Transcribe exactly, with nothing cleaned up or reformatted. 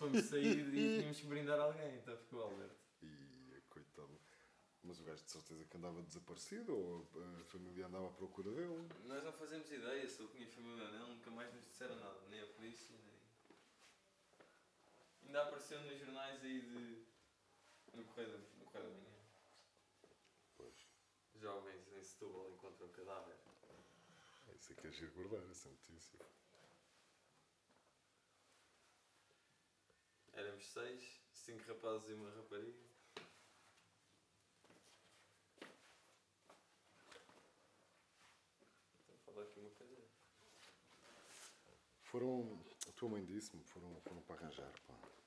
fomos sair e tínhamos que brindar alguém, então ficou o Alberto. E coitado. Mas o gajo de certeza que andava desaparecido ou a família andava à procura dele? Nós não fazemos ideia se ele tinha família ou não, nunca mais nos disseram nada, nem a polícia, nem... Ainda apareceu nos jornais aí de... no Correio da, no Correio da Manhã. Pois. Jovens em Setúbal encontram cadáver. Isso é que é giro guardar, essa notícia. Éramos seis, cinco rapazes e uma rapariga. Estou a falar aqui uma cadeira. Foram, a tua mãe disse-me, foram, foram para arranjar, pá.